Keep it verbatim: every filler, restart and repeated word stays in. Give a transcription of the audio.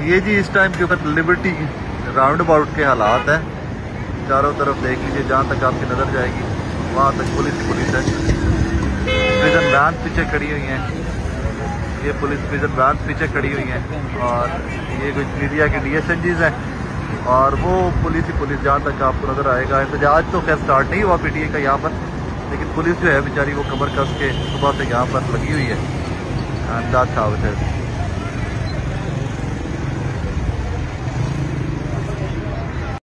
ये जी इस टाइम के ऊपर लिबर्टी राउंड अबाउट के हालात हैं। चारों तरफ देख लीजिए, जहाँ तक आपकी नज़र जाएगी वहाँ तक पुलिस पुलिस है। प्रिजन वैन पीछे खड़ी हुई हैं, ये पुलिस प्रिजन वैन पीछे खड़ी हुई हैं और ये कुछ मीडिया के डी एस एन जीज हैं और वो पुलिस ही पुलिस जहाँ तक आपको नज़र आएगा। एहतजाज तो खैर स्टार्ट नहीं हुआ पी टी ए का यहाँ पर, लेकिन पुलिस जो है बेचारी वो कमर कस के सुबह से यहाँ पर लगी हुई है। And that's how it is.